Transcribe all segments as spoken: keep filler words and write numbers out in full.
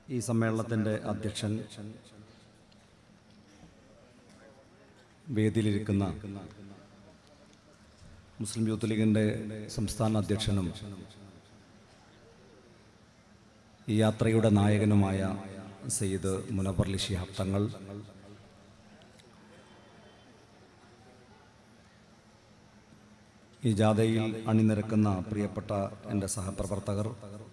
ഈ സമ്മേളനത്തിൻ്റെ അധ്യക്ഷൻ, വേദിയിലിരിക്കുന്ന മുസ്ലിം യൂത്ത് ലീഗിൻ്റെ സംസ്ഥാന അധ്യക്ഷനും ഈ യാത്രയുടെ നായകനുമായ സയ്യിദ് മുനവ്വർ അലി ശിഹാബ് തങ്ങൾ, ഈ ജാഥയിൽ അണിനിരക്കുന്ന പ്രിയപ്പെട്ട എൻ്റെ സഹപ്രവർത്തകർ,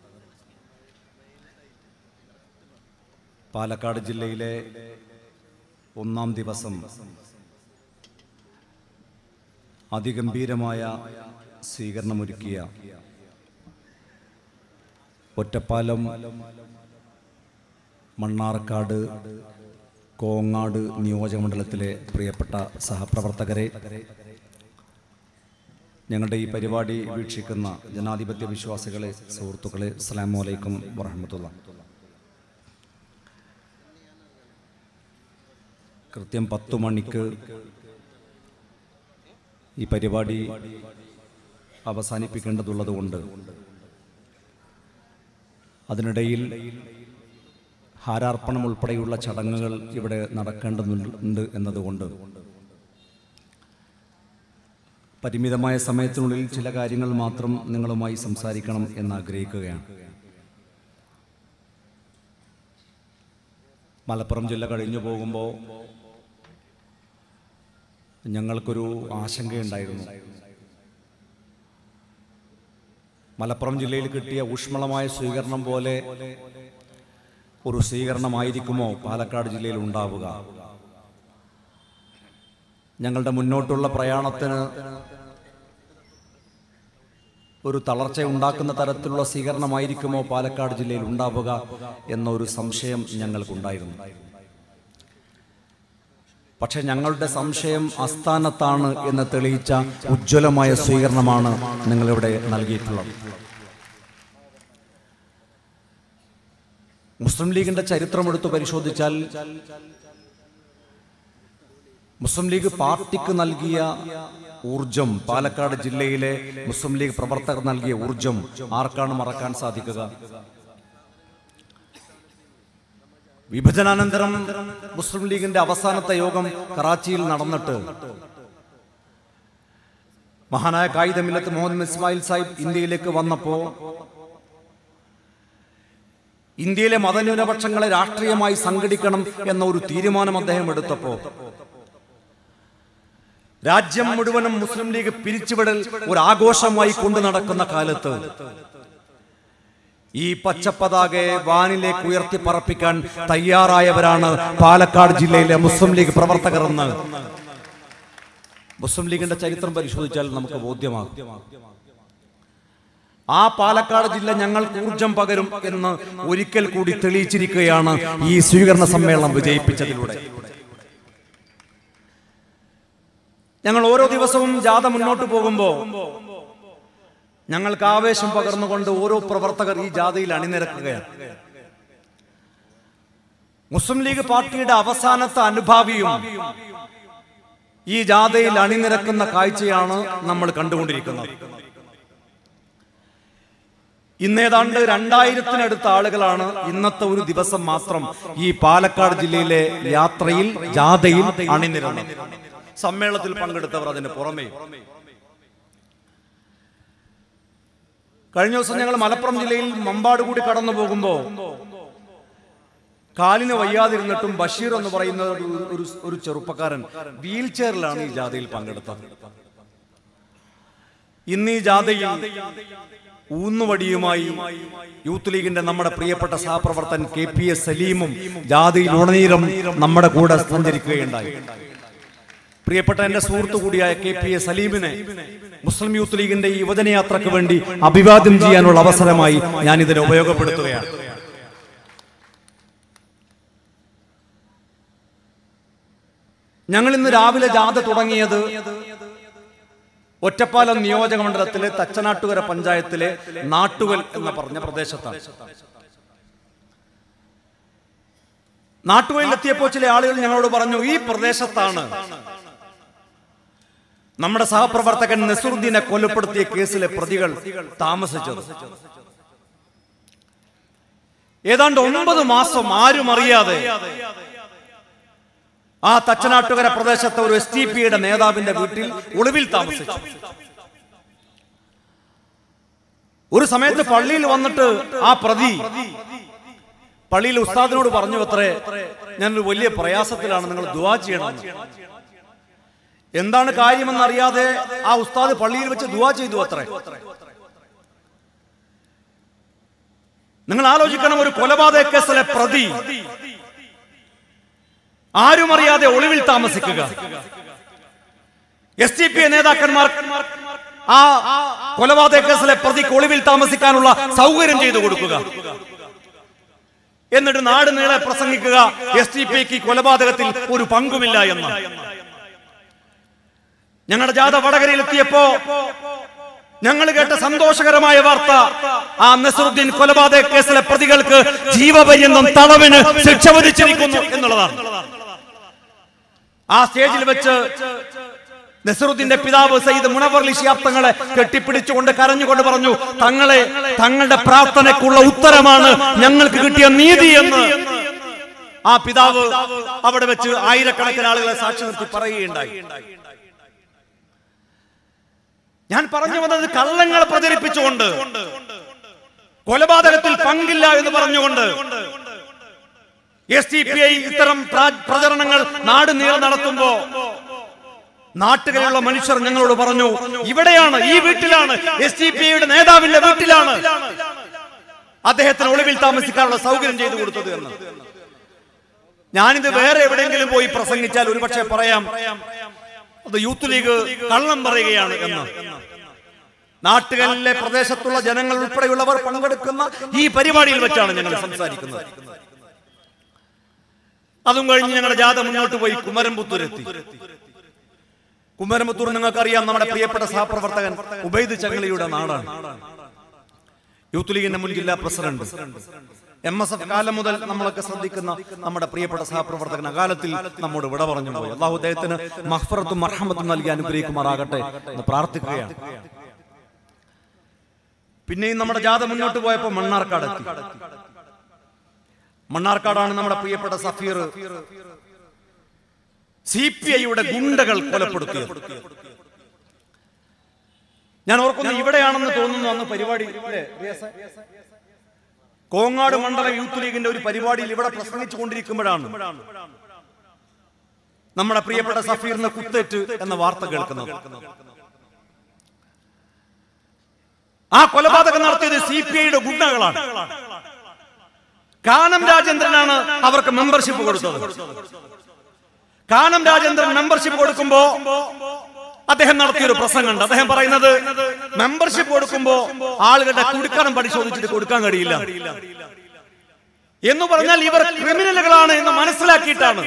പാലക്കാട് ജില്ലയിലെ ഒന്നാം ദിവസം അതിഗംഭീരമായ സ്വീകരണമൊരുക്കിയ ഒറ്റപ്പാലം, മണ്ണാർക്കാട്, കോങ്ങാട് നിയോജകമണ്ഡലത്തിലെ പ്രിയപ്പെട്ട സഹപ്രവർത്തകരെ, ഞങ്ങളുടെ ഈ പരിപാടി വീക്ഷിക്കുന്ന ജനാധിപത്യ വിശ്വാസികളെ, സുഹൃത്തുക്കളെ, അസ്സലാമു അലൈക്കും വറഹ്മത്തുള്ളാഹി. കൃത്യം പത്തു മണിക്ക് ഈ പരിപാടി അവസാനിപ്പിക്കേണ്ടതുള്ളതുകൊണ്ട് അതിനിടയിൽ ഹാരാർപ്പണം ഉൾപ്പെടെയുള്ള ചടങ്ങുകൾ ഇവിടെ നടക്കേണ്ടതുണ്ട് എന്നതുകൊണ്ട് പരിമിതമായ സമയത്തിനുള്ളിൽ ചില കാര്യങ്ങൾ മാത്രം നിങ്ങളുമായി സംസാരിക്കണം എന്നാഗ്രഹിക്കുകയാണ്. മലപ്പുറം ജില്ല കഴിഞ്ഞു പോകുമ്പോൾ ഞങ്ങൾക്കൊരു ആശങ്കയുണ്ടായിരുന്നു. മലപ്പുറം ജില്ലയിൽ കിട്ടിയ ഊഷ്മളമായ സ്വീകരണം പോലെ ഒരു സ്വീകരണമായിരിക്കുമോ പാലക്കാട് ജില്ലയിൽ ഉണ്ടാവുക? ഞങ്ങളുടെ മുന്നോട്ടുള്ള പ്രയാണത്തിന് ഒരു തളർച്ച ഉണ്ടാക്കുന്ന തരത്തിലുള്ള സ്വീകരണമായിരിക്കുമോ പാലക്കാട് ജില്ലയിൽ ഉണ്ടാവുക എന്നൊരു സംശയം ഞങ്ങൾക്കുണ്ടായിരുന്നു. പക്ഷെ ഞങ്ങളുടെ സംശയം അസ്ഥാനത്താണ് എന്ന് തെളിയിച്ച ഉജ്ജ്വലമായ സ്വീകരണമാണ് നിങ്ങളിവിടെ നൽകിയിട്ടുള്ളത്. മുസ്ലിം ലീഗിന്റെ ചരിത്രമെടുത്ത് പരിശോധിച്ചാൽ മുസ്ലിം ലീഗ് പാർട്ടിക്ക് നൽകിയ ഊർജം, പാലക്കാട് ജില്ലയിലെ മുസ്ലിം ലീഗ് പ്രവർത്തകർ നൽകിയ ഊർജം ആർക്കാണ് മറക്കാൻ സാധിക്കുക? വിഭജനാനന്തരം മുസ്ലിം ലീഗിന്റെ അവസാനത്തെ യോഗം കറാച്ചിയിൽ നടന്നിട്ട് മഹാനായ ഖായിദ മില്ലത്ത് മുഹമ്മദ് ഇസ്മായിൽ സാഹിബ് ഇന്ത്യയിലേക്ക് വന്നപ്പോ ഇന്ത്യയിലെ മതന്യൂനപക്ഷങ്ങളെ രാഷ്ട്രീയമായി സംഘടിക്കണം എന്ന ഒരു തീരുമാനം അദ്ദേഹം എടുത്തപ്പോ രാജ്യം മുഴുവനും മുസ്ലിം ലീഗ് പിരിച്ചുവിടൽ ഒരു ആഘോഷമായി കൊണ്ടു നടക്കുന്ന കാലത്ത് ഈ പച്ചപ്പതാകയെ വാനിലേക്ക് ഉയർത്തി പറപ്പിക്കാൻ തയ്യാറായവരാണ് പാലക്കാട് ജില്ലയിലെ മുസ്ലിം ലീഗ് പ്രവർത്തകർ എന്ന് മുസ്ലിം ലീഗിന്റെ ചരിത്രം പരിശോധിച്ചാൽ നമുക്ക് ബോധ്യമാകും. ആ പാലക്കാട് ജില്ല ഞങ്ങൾക്ക് ഊർജം പകരും എന്ന് ഒരിക്കൽ കൂടി തെളിയിച്ചിരിക്കുകയാണ് ഈ സ്വീകരണ സമ്മേളനം വിജയിപ്പിച്ചതിലൂടെ. ഞങ്ങൾ ഓരോ ദിവസവും ജാഥ മുന്നോട്ട് പോകുമ്പോൾ ഞങ്ങൾക്ക് ആവേശം പകർന്നുകൊണ്ട് ഓരോ പ്രവർത്തകർ ഈ ജാഥയിൽ അണിനിരക്കുകയാണ്. മുസ്ലിം ലീഗ് പാർട്ടിയുടെ അവസാനത്തെ അനുഭാവിയും ഈ ജാഥയിൽ അണിനിരക്കുന്ന കാഴ്ചയാണ് നമ്മൾ കണ്ടുകൊണ്ടിരിക്കുന്നത്. ഇന്നേതാണ്ട് രണ്ടായിരത്തിനടുത്ത ആളുകളാണ് ഇന്നത്തെ ഒരു ദിവസം മാത്രം ഈ പാലക്കാട് ജില്ലയിലെ യാത്രയിൽ, ജാഥയിൽ അണിനിരന്നത്. സമ്മേളനത്തിൽ പങ്കെടുത്തവർ അതിന് പുറമേ. കഴിഞ്ഞ ദിവസം ഞങ്ങൾ മലപ്പുറം ജില്ലയിൽ മമ്പാട് കൂടി കടന്നു പോകുമ്പോൾ കാലിന് വയ്യാതിരുന്നിട്ടും ബഷീർ എന്ന് പറയുന്ന ഒരു ഒരു ചെറുപ്പക്കാരൻ വീൽ ചെയറിലാണ് ഈ ജാഥയിൽ പങ്കെടുത്തത്. ഇന്ന് ഈ ജാഥയിൽ ഊന്നുവടിയുമായി യൂത്ത് ലീഗിന്റെ നമ്മുടെ പ്രിയപ്പെട്ട സഹപ്രവർത്തകൻ കെ പി എസ് സലീമും ജാഥയിൽ ഉടനീളം നമ്മുടെ കൂടെ സഞ്ചരിക്കുകയുണ്ടായി. പ്രിയപ്പെട്ട എന്റെ സുഹൃത്തു കൂടിയായ കെ പി എ സലീമിനെ മുസ്ലിം യൂത്ത് ലീഗിന്റെ ഈ യുവജനയാത്രയ്ക്ക് വേണ്ടി അഭിവാദ്യം ചെയ്യാനുള്ള അവസരമായി ഞാൻ ഇതിനെ ഉപയോഗപ്പെടുത്തുകയാണ്. ഞങ്ങൾ ഇന്ന് രാവിലെ ജാഥ തുടങ്ങിയത് ഒറ്റപ്പാലം നിയോജക മണ്ഡലത്തിലെ തച്ചനാട്ടുകര പഞ്ചായത്തിലെ നാട്ടുകൽ എന്ന് പറഞ്ഞ പ്രദേശത്താണ്. നാട്ടുകലിലെത്തിയപ്പോൾ ചില ആളുകൾ ഞങ്ങളോട് പറഞ്ഞു, ഈ പ്രദേശത്താണ് നമ്മുടെ സഹപ്രവർത്തകൻ നസറുദ്ദീനെ കൊലപ്പെടുത്തിയ കേസിലെ പ്രതികൾ താമസിച്ചത്. ഏതാണ്ട് ഒൻപത് മാസം ആരും അറിയാതെ ആ തച്ചനാട്ടുകര പ്രദേശത്തെ ഒരു എസ് ടി പിയുടെ നേതാവിന്റെ വീട്ടിൽ ഒളിവിൽ താമസിച്ചു. ഒരു സമയത്ത് പള്ളിയിൽ വന്നിട്ട് ആ പ്രതി പള്ളിയിൽ ഉസ്താദിനോട് പറഞ്ഞു, അത്രേ ഞാനൊരു വലിയ പ്രയാസത്തിലാണ്, നിങ്ങൾ ദുആ ചെയ്യണം. എന്താണ് കാര്യമെന്ന് അറിയാതെ ആ ഉസ്താദ് പള്ളിയിൽ വെച്ച് ദുആ ചെയ്തു അത്രേ. നിങ്ങൾ ആലോചിക്കണം, ഒരു കൊലപാതക കേസിലെ പ്രതി ആരും അറിയാതെ ഒളിവിൽ താമസിക്കുക. എസ് ഡി പി നേതാക്കന്മാർ ആ കൊലപാതക കേസിലെ പ്രതിക്ക് ഒളിവിൽ താമസിക്കാനുള്ള സൗകര്യം ചെയ്തു കൊടുക്കുക. എന്നിട്ട് നാട് നീളെ പ്രസംഗിക്കുക എസ് ഡി പിക്ക് കൊലപാതകത്തിൽ ഒരു പങ്കുമില്ല എന്ന്. ഞങ്ങളുടെ ജാഥ വടകരയിലെത്തിയപ്പോ ഞങ്ങൾ കേട്ട സന്തോഷകരമായ വാർത്ത, ആ നസറുദ്ദീൻ കൊലപാതക കേസിലെ പ്രതികൾക്ക് ജീവപര്യന്തം തടവിന് ശിക്ഷ വിധിച്ചിരിക്കുന്നു എന്നുള്ളതാണ്. ആ സ്റ്റേജിൽ വെച്ച് നസറുദ്ദീന്റെ പിതാവ് സയ്യിദ് മുനവ്വർ ശിഹാബ് തങ്ങളെ കെട്ടിപ്പിടിച്ചുകൊണ്ട് കരഞ്ഞുകൊണ്ട് പറഞ്ഞു, തങ്ങളെ തങ്ങളുടെ പ്രാർത്ഥനയ്ക്കുള്ള ഉത്തരമാണ് ഞങ്ങൾക്ക് കിട്ടിയ നീതി എന്ന് ആ പിതാവ് അവിടെ വെച്ച് ആയിരക്കണക്കിന് ആളുകളെ സാക്ഷി നിർത്തി പറയുകയുണ്ടായി. ഞാൻ പറഞ്ഞു വന്നത്, കള്ളങ്ങൾ പ്രചരിപ്പിച്ചുകൊണ്ട്, കൊലപാതകത്തിൽ പങ്കില്ല എന്ന് പറഞ്ഞുകൊണ്ട് എസ് ഡി പി ഐ ഇത്തരം പ്രചരണങ്ങൾ നാട് നീളെ നടത്തുമ്പോ നാട്ടുകളിലുള്ള മനുഷ്യർ ഞങ്ങളോട് പറഞ്ഞു, ഇവിടെയാണ്, ഈ വീട്ടിലാണ്, എസ് ഡി പി ഐയുടെ നേതാവിന്റെ വീട്ടിലാണ് അദ്ദേഹത്തിന് ഒളിവിൽ താമസിക്കാനുള്ള സൗകര്യം ചെയ്തു കൊടുത്തത് എന്ന്. ഞാനിത് വേറെ എവിടെയെങ്കിലും പോയി പ്രസംഗിച്ചാൽ ഒരുപക്ഷെ പറയാം അത് യൂത്ത് ലീഗ് കള്ളം പറയുകയാണ് എന്ന്. നാട്ടുകളിലെ പ്രദേശത്തുള്ള ജനങ്ങൾ ഉൾപ്പെടെയുള്ളവർ പങ്കെടുക്കുന്ന ഈ പരിപാടിയിൽ വെച്ചാണ് ഞങ്ങൾ സംസാരിക്കുന്നത്. അതും കഴിഞ്ഞ് ഞങ്ങളുടെ ജാഥ മുന്നോട്ട് പോയി കുമരംപുത്തൂരെത്തി. കുമരംപുത്തൂർ നിങ്ങൾക്കറിയാം, നമ്മുടെ പ്രിയപ്പെട്ട സഹപ്രവർത്തകൻ ഉബൈദ് ചങ്ങലയുടെ നാടാണ്. യൂത്ത് ലീഗിന്റെ മുൻ ജില്ലാ പ്രസിഡന്റ്, എം എസ് എഫ് കാലം മുതൽ നമ്മളൊക്കെ ശ്രദ്ധിക്കുന്ന നമ്മുടെ പ്രിയപ്പെട്ട സഹപ്രവർത്തകൻ അകാലത്തിൽ നമ്മോട് വിട പറഞ്ഞു പോയി. അള്ളാഹു അദ്ദേഹത്തിന് മഗ്ഫിറത്തും മർഹമത്തും നൽകി അനുഗ്രഹിക്കുമാറാകട്ടെ എന്ന് പ്രാർത്ഥിക്കുകയാണ്. പിന്നെയും നമ്മുടെ ജാഥ മുന്നോട്ട് പോയപ്പോൾ മണ്ണാർക്കാട് എത്തി. മണ്ണാർക്കാടാണ് നമ്മുടെ പ്രിയപ്പെട്ട സഫീർ സി പി ഐയുടെ ഗുണ്ടകൾ കൊലപ്പെടുത്തിയത്. ഞാൻ ഓർക്കുന്നു, ഇവിടെയാണെന്ന് തോന്നുന്നു അന്ന് പരിപാടി, കോങ്ങാട് മണ്ഡലം യൂത്ത് ലീഗിന്റെ ഒരു പരിപാടിയിൽ ഇവിടെ പ്രസംഗിച്ചു കൊണ്ടിരിക്കുമ്പോഴാണ് നമ്മുടെ പ്രിയപ്പെട്ട സഫീറിന് കുത്തേറ്റ് എന്ന വാർത്ത കേൾക്കുന്നത്. ആ കൊലപാതകം നടത്തിയത് സി പി ഐയുടെ ഗുണ്ടകളാണ്. കാനം രാജേന്ദ്രനാണ് അവർക്ക് മെമ്പർഷിപ്പ് കൊടുത്തത്. കാനം രാജേന്ദ്രൻ മെമ്പർഷിപ്പ് കൊടുക്കുമ്പോ അദ്ദേഹം നടത്തിയൊരു പ്രസംഗമുണ്ട്. അദ്ദേഹം പറയുന്നത്, മെമ്പർഷിപ്പ് കൊടുക്കുമ്പോ ആളുകളുടെ കുടിക്കണം പരിശോധിച്ചിട്ട് കൊടുക്കാൻ കഴിയില്ല എന്ന് പറഞ്ഞാൽ ഇവർ ക്രിമിനലുകളാണ് എന്ന് മനസ്സിലാക്കിയിട്ടാണ്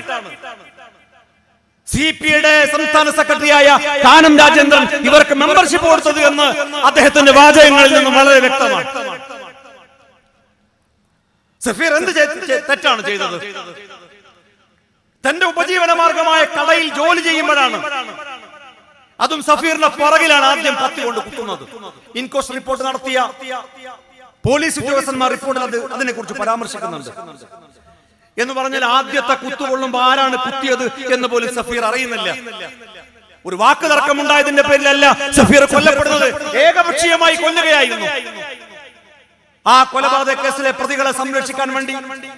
സി പി ഐയുടെ സംസ്ഥാന സെക്രട്ടറിയായ കാനം രാജേന്ദ്രൻ ഇവർക്ക് മെമ്പർഷിപ്പ് കൊടുത്തത് എന്ന് അദ്ദേഹത്തിന്റെ വാചകങ്ങളിൽ നിന്നും വളരെ വ്യക്തമാണ്. സഫീർ എന്ത് തെറ്റാണ് ചെയ്തത്? തന്റെ ഉപജീവന മാർഗമായ കടയിൽ ജോലി ചെയ്യുമ്പോഴാണ്, അതും സഫീറിന്റെ പുറകിലാണ് ആദ്യം കത്തി കൊണ്ട് കുത്തുന്നത്. ഇൻക്വസ്റ്റ് റിപ്പോർട്ട് നടത്തിയ പോലീസ് ഉദ്യോഗസ്ഥന്മാർ റിപ്പോർട്ടിൽ അത് അതിനെ കുറിച്ച് പരാമർശിക്കുന്നുണ്ട്. എന്ന് പറഞ്ഞാൽ ആദ്യത്തെ കുത്തുകൊള്ളുമ്പോ ആരാണ് കുത്തിയത് എന്ന് പോലും സഫീർ അറിയുന്നില്ല. ഒരു വാക്ക് തർക്കമുണ്ടായതിന്റെ പേരിലല്ല സഫീർ കൊല്ലപ്പെടുന്നത്, ഏകപക്ഷീയമായി കൊല്ലുകയായിരുന്നു. ആ കൊലപാതക കേസിലെ പ്രതികളെ സംരക്ഷിക്കാൻ വേണ്ടി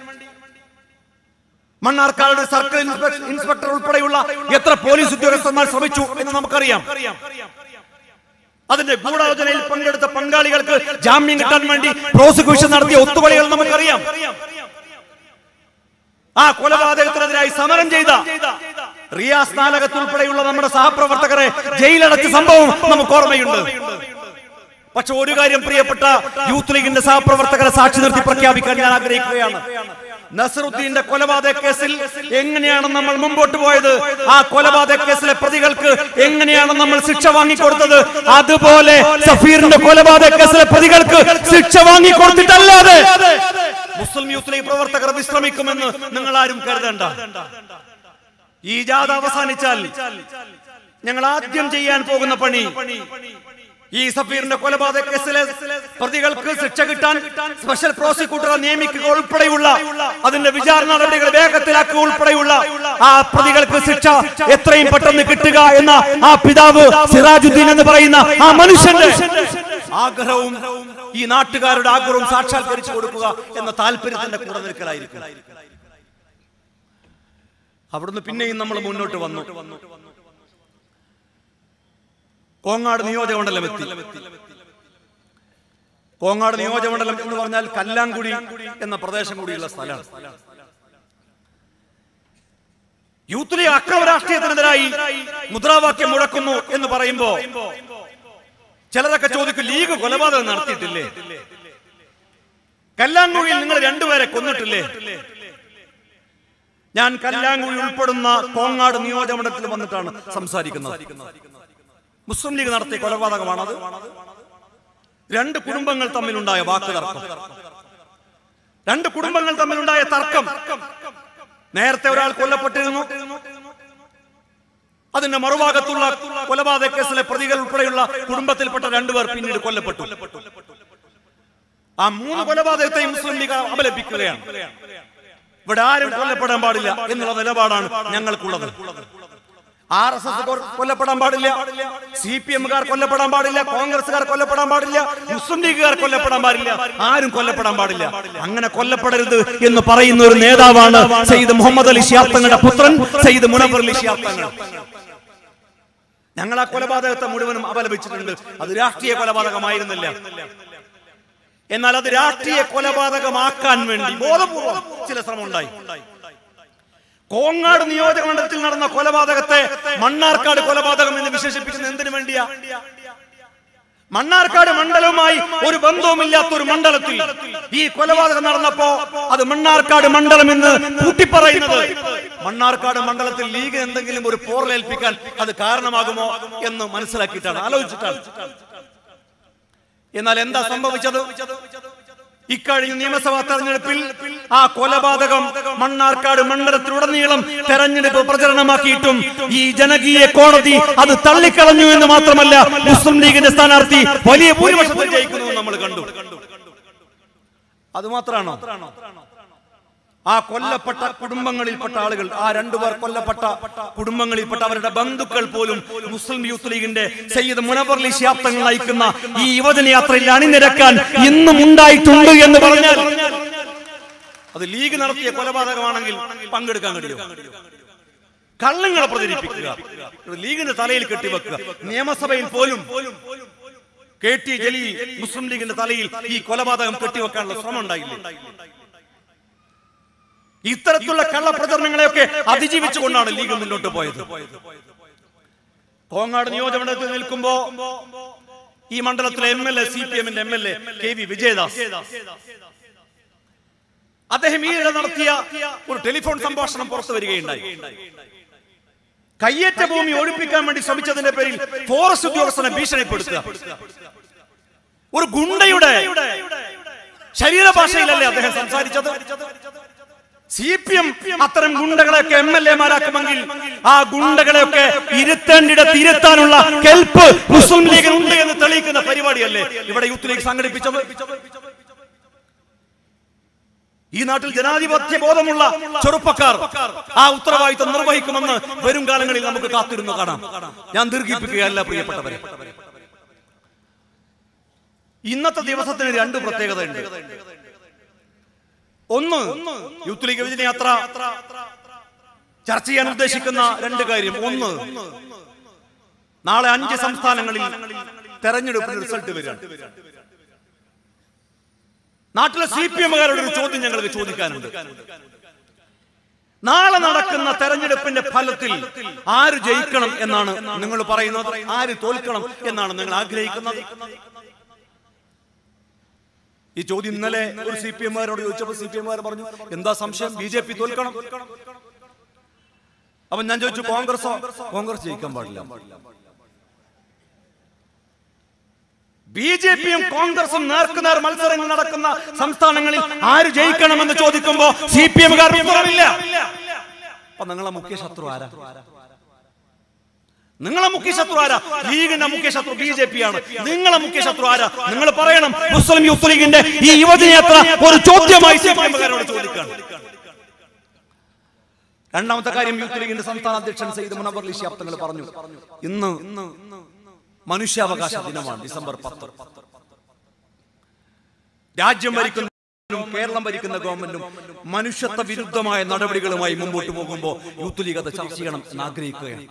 മണ്ണാർക്കാട് സർക്കിൾ ഇൻസ്പെക്ടർ ഉൾപ്പെടെയുള്ള എത്ര പോലീസ് ഉദ്യോഗസ്ഥന്മാർ ശ്രമിച്ചു എന്ന് നമുക്കറിയാം. അതിന്റെ ഗൂഢാലോചനയിൽ പങ്കെടുത്ത പങ്കാളികൾക്ക് ജാമ്യം കിട്ടാൻ വേണ്ടി പ്രോസിക്യൂഷൻ നടത്തിയ ഒത്തുകളികൾ നമുക്കറിയാം. ആ കൊലപാതകത്തിനെതിരായി സമരം ചെയ്ത റിയാസ് നാലകത്ത് ഉൾപ്പെടെയുള്ള നമ്മുടെ സഹപ്രവർത്തകരെ ജയിലടച്ച സംഭവം നമുക്ക് ഓർമ്മയുണ്ട്. പക്ഷെ ഒരു കാര്യം പ്രിയപ്പെട്ട യൂത്ത് ലീഗിന്റെ സഹപ്രവർത്തകരെ സാക്ഷി നിർത്തി പ്രഖ്യാപിക്കാൻ ഞാൻ ആഗ്രഹിക്കുകയാണ്. നസറുദ്ദീന്റെ കൊലപാതക കേസിൽ എങ്ങനെയാണ് നമ്മൾ മുമ്പോട്ട് പോയത്, ആ കൊലപാതക കേസിലെ പ്രതികൾക്ക് എങ്ങനെയാണ് നമ്മൾ ശിക്ഷ വാങ്ങിക്കൊടുത്തത്, അതുപോലെ സഫീറിന്റെ കൊലപാതക കേസിലെ പ്രതികൾക്ക് ശിക്ഷ വാങ്ങിക്കൊടുത്തിട്ടല്ലാതെ മുസ്ലിം യൂത്ത് ലീഗ് പ്രവർത്തകർ വിശ്രമിക്കുമെന്ന് നിങ്ങൾ ആരും കരുതണ്ട. ഈ ജാഥ അവസാനിച്ചാൽ ഞങ്ങൾ ആദ്യം ചെയ്യാൻ പോകുന്ന പണി ഈ സഫീറിന്റെ കൊലപാതക കേസിലെ പ്രതികൾക്ക് ശിക്ഷ കിട്ടാൻ സ്പെഷ്യൽ പ്രോസിക്യൂട്ടറെ നിയമിക്കുക ഉൾപ്പെടെയുള്ള അതിന്റെ വിചാരണ നടപടികൾ വേഗത്തിലാക്കുക ഉൾപ്പെടെയുള്ള ആ പ്രതികൾക്ക് ശിക്ഷ എത്രയും പെട്ടെന്ന് കിട്ടുക എന്ന ആ പിതാവ് സിറാജുദ്ദീൻ എന്ന് പറയുന്ന ആ മനുഷ്യന്റെ ആഗ്രഹവും ഈ നാട്ടുകാരുടെ ആഗ്രഹവും സാക്ഷാത്കരിച്ചു കൊടുക്കുക എന്ന താല്പര്യത്തിന്റെ കൂടെ നിൽക്കലായിരിക്കും. അവിടുന്ന് പിന്നെയും നമ്മൾ മുന്നോട്ട് വന്നു. കോങ്ങാട് നിയോജകമണ്ഡലം എത്തി. കോങ്ങാട് നിയോജകമണ്ഡലം എന്ന് പറഞ്ഞാൽ കല്ലാങ്കുടി എന്ന പ്രദേശം കൂടിയുള്ള സ്ഥലമാണ്. യൂത്ത് ലീഗ് അക്രമ രാഷ്ട്രീയത്തിനെതിരായി മുദ്രാവാക്യം മുഴക്കുന്നു എന്ന് പറയുമ്പോ ചിലരൊക്കെ ചോദിക്കും, ലീഗ് കൊലപാതകം നടത്തിയിട്ടില്ലേ? കല്ലാങ്കുഴിയിൽ നിങ്ങൾ രണ്ടുപേരെ കൊന്നിട്ടില്ലേ? ഞാൻ കല്ലാങ്കുഴി ഉൾപ്പെടുന്ന കോങ്ങാട് നിയോജകമണ്ഡലത്തിൽ വന്നിട്ടാണ് സംസാരിക്കുന്നത്. മുസ്ലിം ലീഗ് നടത്തിയ കൊലപാതകമാണത്. രണ്ട് കുടുംബങ്ങൾ തമ്മിലുണ്ടായ വാക്ക് തർക്കം, രണ്ട് കുടുംബങ്ങൾ തമ്മിലുണ്ടായ തർക്കം. നേരത്തെ ഒരാൾ കൊല്ലപ്പെട്ടിരുന്നു. അതിന്റെ മറുഭാഗത്തുള്ള കൊലപാതക കേസിലെ പ്രതികൾ ഉൾപ്പെടെയുള്ള കുടുംബത്തിൽപ്പെട്ട രണ്ടുപേർ പിന്നീട് കൊല്ലപ്പെട്ടു. ആ മൂന്ന് കൊലപാതകത്തെയും മുസ്ലിം ലീഗ് അപലപിക്കുകയാണ്. ഇവിടെ ആരും കൊല്ലപ്പെടാൻ പാടില്ല എന്നുള്ള നിലപാടാണ് ഞങ്ങൾക്കുള്ളത്. ആർ എസ് എസ് കൊല്ലപ്പെടാൻ പാടില്ല, സി പി എമ്മുകാർ കൊല്ലപ്പെടാൻ പാടില്ല, കോൺഗ്രസുകാർ കൊല്ലപ്പെടാൻ പാടില്ല, മുസ്ലിം ലീഗുകാർ കൊല്ലപ്പെടാൻ പാടില്ല, ആരും കൊല്ലപ്പെടാൻ പാടില്ല. അങ്ങനെ കൊല്ലപ്പെടരുത് എന്ന് പറയുന്ന ഒരു നേതാവാണ് സയ്യിദ് മുഹമ്മദ് അലി ശിഹാബ് തങ്ങളുടെ പുത്രൻ സയ്യിദ് മുനവ്വർ അലി ശിഹാബ് തങ്ങൾ. ഞങ്ങൾ ആ കൊലപാതകത്തെ മുഴുവനും അപലപിച്ചിട്ടുണ്ട്. അത് രാഷ്ട്രീയ കൊലപാതകമായിരുന്നില്ല. എന്നാൽ അത് രാഷ്ട്രീയ കൊലപാതകമാക്കാൻ വേണ്ടി ബോധപൂർവം ചില ശ്രമം ഉണ്ടായി. കോങ്ങാട് നിയോജകമണ്ഡലത്തിൽ നടന്ന കൊലപാതകത്തെ മണ്ണാർക്കാട് കൊലപാതകം എന്ന് വിശേഷിപ്പിക്കുന്നത് എന്തിനു വേണ്ടിയാ? മണ്ണാർക്കാട് മണ്ഡലവുമായി ഒരു ബന്ധവുമില്ലാത്ത ഒരു മണ്ഡലത്തിൽ ഈ കൊലപാതകം നടന്നപ്പോ അത് മണ്ണാർക്കാട് മണ്ഡലം എന്ന് കൂട്ടിപ്പറയുന്നത് മണ്ണാർക്കാട് മണ്ഡലത്തിൽ ലീഗ് എന്തെങ്കിലും ഒരു പോറലേൽപ്പിക്കാൻ അത് കാരണമാകുമോ എന്ന് മനസ്സിലാക്കിയിട്ടാണ്, ആലോചിച്ചിട്ടാണ്. എന്നാൽ എന്താ സംഭവിച്ചത്? ഇക്കഴിഞ്ഞ നിയമസഭാ തെരഞ്ഞെടുപ്പിൽ ആ കൊലപാതകം മണ്ണാർക്കാട് മണ്ഡലത്തിലുടനീളം തെരഞ്ഞെടുപ്പ് പ്രചരണമാക്കിയിട്ടും ഈ ജനകീയ കോടതി അത് തള്ളിക്കളഞ്ഞു എന്ന് മാത്രമല്ല, മുസ്ലിം ലീഗിന്റെ സ്ഥാനാർത്ഥി വലിയ ഭൂരിപക്ഷത്തിൽ ജയിക്കുന്നു നമ്മൾ കണ്ടു. അത് മാത്രമാണോ? ആ കൊല്ലപ്പെട്ട കുടുംബങ്ങളിൽപ്പെട്ട ആളുകൾ, ആ രണ്ടുപേർ കൊല്ലപ്പെട്ട കുടുംബങ്ങളിൽപ്പെട്ട അവരുടെ ബന്ധുക്കൾ പോലും മുസ്ലിം യൂത്ത് ലീഗിന്റെ സയ്യിദ് മുനവ്വർ അലി ശിഹാബ് തങ്ങൾ നയിക്കുന്ന ഈ യുവജന യാത്രയിൽ അണിനിരക്കാൻ ഇന്നും ഉണ്ടായിട്ടുണ്ട് എന്ന് പറഞ്ഞാൽ അത് ലീഗ് നടത്തിയ കൊലപാതകമാണെങ്കിൽ പങ്കെടുക്കാൻ കഴിയും. കള്ളങ്ങളെ പ്രചരിപ്പിക്കുക, ലീഗിന്റെ തലയിൽ കെട്ടിവെക്കുക. നിയമസഭയിൽ പോലും കെ ടി ജലീൽ മുസ്ലിം ലീഗിന്റെ തലയിൽ ഈ കൊലപാതകം കെട്ടിവെക്കാനുള്ള ശ്രമം ഉണ്ടായില്ലേ? ഇത്തരത്തിലുള്ള കള്ളപ്രചരണങ്ങളെയൊക്കെ അതിജീവിച്ചുകൊണ്ടാണ് ലീഗ് മുന്നോട്ട് പോയത്. കോങ്ങാട് നിയോജകമണ്ഡലത്തിൽ നിൽക്കുമ്പോ ഈ മണ്ഡലത്തിലെ M L A C P എമ്മിന്റെ M L A K V Vijayadas, അദ്ദേഹം ഈയിടെ നടത്തിയ ഒരു ടെലിഫോൺ സംഭാഷണം പുറത്തു വരികയുണ്ടായി. കയ്യേറ്റ ഭൂമി ഒഴിപ്പിക്കാൻ വേണ്ടി ശ്രമിച്ചതിന്റെ പേരിൽ ഫോറസ്റ്റ് ഉദ്യോഗസ്ഥനെ ഭീഷണിപ്പെടുത്തുക. ഒരു ഗുണ്ടയുടെ ശരീരഭാഷയിലല്ലേ അദ്ദേഹം സംസാരിച്ചത്? സി പി എം അത്തരം ഗുണ്ടകളെയൊക്കെ എം എൽ എമാരാക്കുമെങ്കിൽ ആ ഗുണ്ടകളെയൊക്കെ ഇരുത്തേണ്ടിടത്ത് ഇരുത്താനുള്ള കെൽപ്പ് മുസ്ലിം ലീഗിനുണ്ട് എന്ന് തെളിയിക്കുന്ന പരിപാടിയല്ലേ ഇവിടെ യൂത്ത് ലീഗ് സംഘടിപ്പിച്ചത്? ഈ നാട്ടിൽ ജനാധിപത്യ ബോധമുള്ള ചെറുപ്പക്കാർ ആ ഉത്തരവാദിത്വം നിർവഹിക്കുമെന്ന് വരും കാലങ്ങളിൽ നമുക്ക് കാത്തിരുന്നു കാണാം. ഞാൻ ദീർഘിപ്പിക്കുകയല്ല പ്രിയപ്പെട്ടവരെ. ഇന്നത്തെ ദിവസത്തിന് രണ്ട് പ്രത്യേകതയുണ്ട്. ഒന്ന്, യൂത്ത് ലീഗ് യുവജന യാത്ര ചർച്ച ചെയ്യാൻ ഉദ്ദേശിക്കുന്ന രണ്ട് കാര്യം. ഒന്ന്, നാളെ അഞ്ച് സംസ്ഥാനങ്ങളിൽ തെരഞ്ഞെടുപ്പിന് റിസൾട്ട് വരികയാണ്. നാട്ടിലെ സി പി എമ്മുകാരുടെ ഒരു ചോദ്യം ഞങ്ങൾക്ക് ചോദിക്കാനുണ്ട്. നാളെ നടക്കുന്ന തെരഞ്ഞെടുപ്പിന്റെ ഫലത്തിൽ ആര് ജയിക്കണം എന്നാണ് നിങ്ങൾ പറയുന്നത്? ആര് തോൽക്കണം എന്നാണ് നിങ്ങൾ ആഗ്രഹിക്കുന്നത്? ഈ ചോദ്യം ഇന്നലെ ഒരു സി പി എമ്മുകാരോട് ചോദിച്ചപ്പോൾ സി പി എമ്മുകാർ പറഞ്ഞു, എന്താ സംശയം, ബി ജെ പി തോൽക്കണം. അപ്പൊ ഞാൻ ചോദിച്ചു, കോൺഗ്രസോ? കോൺഗ്രസ് ജയിക്കാൻ പാടില്ല. ബി ജെ പിയും കോൺഗ്രസും നേർക്കുനേർ മത്സരങ്ങൾ നടക്കുന്ന സംസ്ഥാനങ്ങളിൽ ആര് ജയിക്കണമെന്ന് ചോദിക്കുമ്പോ സി പി എമ്മുകാർ ഉത്തരവില്ല. അപ്പൊ നിങ്ങളെ മുഖ്യ ശത്രു ആരാ? നിങ്ങളെ മുഖ്യ ശത്രു ആരാ? ലീഗിന്റെ മുഖ്യ ശത്രു ബി ജെ പി ആണ്. നിങ്ങളെ മുഖ്യ ശത്രു ആരാ? നിങ്ങൾ പറയണം. മുസ്ലിം യൂത്ത് ലീഗിന്റെ ഈ യുവജനയാത്ര ഒരു ചോദ്യമായി സിപിഎമ്മുകാരോട് ചോദിക്കുകയാണ്. രണ്ടാമത്തെ കാര്യം, യൂത്ത് ലീഗിന്റെ സംസ്ഥാന അധ്യക്ഷൻ സയ്യിദ് മുനവ്വർ അലി ശിഹാബ് തങ്ങൾ പറഞ്ഞു, ഇന്ന് മനുഷ്യാവകാശ ദിനമാണ്, ഡിസംബർ പത്ത്. രാജ്യം ഭരിക്കുന്ന കേരളം ഭരിക്കുന്ന ഗവൺമെന്റും മനുഷ്യത്വ വിരുദ്ധമായ നടപടികളുമായി മുമ്പോട്ട് പോകുമ്പോൾ യൂത്ത് ലീഗ് അത് ചർച്ച ചെയ്യണം എന്ന് ആഗ്രഹിക്കുകയാണ്.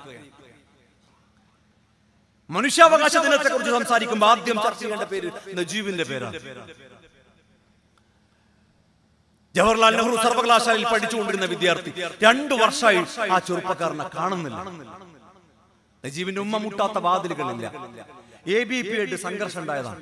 മനുഷ്യാവകാശ ദിനത്തെ കുറിച്ച് സംസാരിക്കുമ്പോൾ ആദ്യം ചർച്ച ചെയ്യേണ്ട പേര് നജീബിന്റെ പേരാണ്. ജവഹർലാൽ നെഹ്റു സർവകലാശാലയിൽ പഠിച്ചുകൊണ്ടിരുന്ന വിദ്യാർത്ഥി, രണ്ടു വർഷമായി ആ ചെറുപ്പക്കാരനെ കാണുന്നില്ല. നജീബിന്റെ ഉമ്മ മുട്ടാത്ത വാതിലുകളില്ല. എ ബി പി ആയിട്ട് സംഘർഷം ഉണ്ടായതാണ്.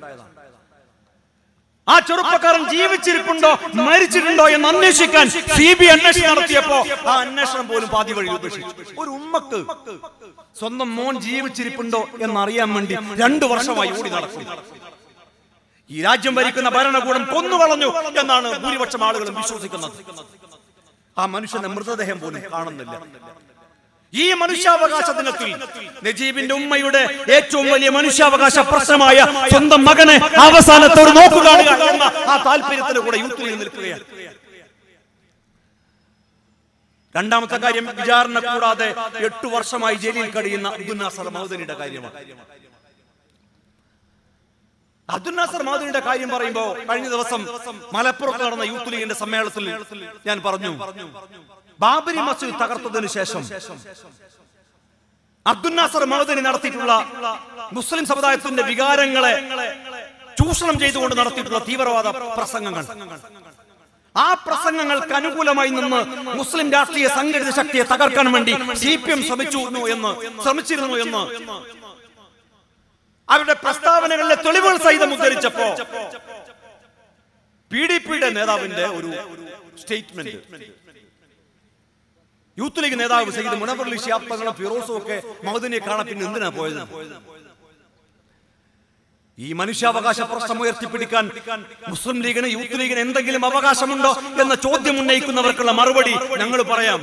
ആ ചെറുപ്പക്കാരൻ ജീവിച്ചിരിപ്പുണ്ടോ മരിച്ചിട്ടുണ്ടോ എന്ന് അന്വേഷിക്കാൻ സി ബി ഐ അന്വേഷണം നടത്തിയപ്പോ ആ അന്വേഷണം പോലും പാതി വഴി ഉപേക്ഷിച്ചു. ഒരു ഉമ്മക്ക് സ്വന്തം മോൻ ജീവിച്ചിരിപ്പുണ്ടോ എന്നറിയാൻ വേണ്ടി രണ്ടു വർഷമായി ഓടി നടക്കും. ഈ രാജ്യം ഭരിക്കുന്ന ഭരണകൂടം കൊന്നുകളഞ്ഞു എന്നാണ് ഭൂരിപക്ഷം ആളുകളും വിശ്വസിക്കുന്നത്. ആ മനുഷ്യന്റെ മൃതദേഹം പോലും കാണുന്നില്ല. ഈ മനുഷ്യാവകാശ ദിനത്തിൽ നജീബിന്റെ ഉമ്മയുടെ ഏറ്റവും വലിയ മനുഷ്യാവകാശ പ്രശ്നമായ സ്വന്തം മകനെ അവസാനത്തോട് നോക്കുകയാണ് എന്ന ആ താല്പര്യത്തിന് കൂടെ യൂത്ത് ലീഗ് നിൽക്കുകയാണ്. രണ്ടാമത്തെ കാര്യം, വിചാരണ കൂടാതെ എട്ടു വർഷമായി ജയിലിൽ കഴിയുന്ന അബ്ദുൽ നാസർ മൗദനിയുടെ കാര്യമാണ്. അബ്ദുൽ നാസർ മൗദനിയുടെ കാര്യം പറയുമ്പോൾ കഴിഞ്ഞ ദിവസം മലപ്പുറത്ത് നടന്ന യൂത്ത് ലീഗിന്റെ സമ്മേളനത്തിൽ ഞാൻ പറഞ്ഞു, ബാബരി മസ്ജിദ് തകർത്തതിനു ശേഷം അബ്ദുൽ നാസർ മൗദനി നടത്തിയിട്ടുള്ള മുസ്ലിം സമുദായത്തിന്റെ വികാരങ്ങളെ ചൂഷണം ചെയ്തുകൊണ്ട് നടത്തിയിട്ടുള്ള തീവ്രവാദ പ്രസംഗങ്ങൾ, ആ പ്രസംഗങ്ങൾക്ക് അനുകൂലമായി നിന്ന് മുസ്ലിം രാഷ്ട്രീയ സംഘടിത ശക്തിയെ തകർക്കാൻ വേണ്ടി സി പി എം ശ്രമിച്ചിരുന്നു എന്ന് ശ്രമിച്ചിരുന്നു എന്ന് അവരുടെ പ്രസ്താവനകളിലെ തെളിവുകൾ സഹിതം ഉദ്ധരിച്ചപ്പോ പി ഡി പിയുടെ നേതാവിന്റെ ഒരു സ്റ്റേറ്റ്മെന്റ്, യൂത്ത് ലീഗ് നേതാവ് സയ്യിദ് മുനവ്വർ അലി ശിഹാബ് തങ്ങളും ഫിറോസും ഒക്കെ മൗദനിയെ കാണാൻ പിന്നെ എന്തിനാ പോയത്? ഈ മനുഷ്യാവകാശ പ്രശ്നം ഉയർത്തിപ്പിടിക്കാൻ മുസ്ലിം ലീഗിന് യൂത്ത് ലീഗിന് എന്തെങ്കിലും അവകാശമുണ്ടോ എന്ന ചോദ്യം ഉന്നയിക്കുന്നവർക്കുള്ള മറുപടി ഞങ്ങൾ പറയാം.